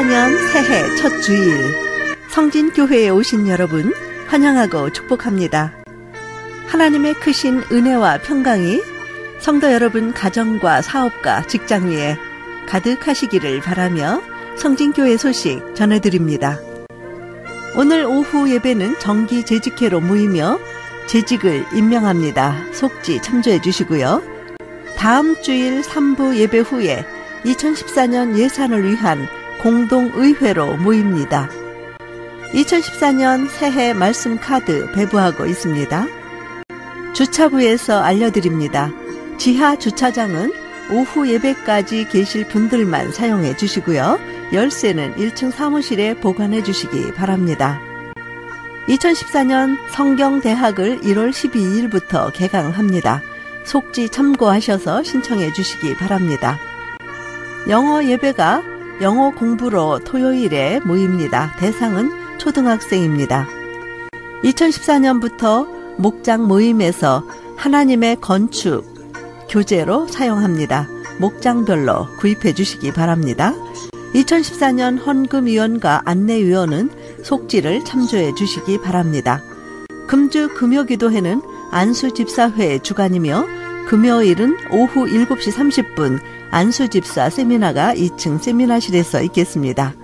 2014년 새해 첫 주일, 성진교회에 오신 여러분 환영하고 축복합니다. 하나님의 크신 은혜와 평강이 성도 여러분 가정과 사업과 직장 위에 가득하시기를 바라며 성진교회 소식 전해드립니다. 오늘 오후 예배는 정기 재직회로 모이며 재직을 임명합니다. 속지 참조해 주시고요. 다음 주일 3부 예배 후에 2014년 예산을 위한 공동의회로 모입니다. 2014년 새해 말씀 카드 배부하고 있습니다. 주차부에서 알려드립니다. 지하 주차장은 오후 예배까지 계실 분들만 사용해 주시고요. 열쇠는 1층 사무실에 보관해 주시기 바랍니다. 2014년 성경대학을 1월 12일부터 개강합니다. 속지 참고하셔서 신청해 주시기 바랍니다. 영어 예배가 영어 공부로 토요일에 모입니다. 대상은 초등학생입니다. 2014년부터 목장 모임에서 하나님의 건축 교재로 사용합니다. 목장별로 구입해 주시기 바랍니다. 2014년 헌금위원과 안내위원은 속지를 참조해 주시기 바랍니다. 금주 금요기도회는 안수집사회 주간이며 금요일은 오후 7시 30분 안수집사 세미나가 2층 세미나실에서 있겠습니다.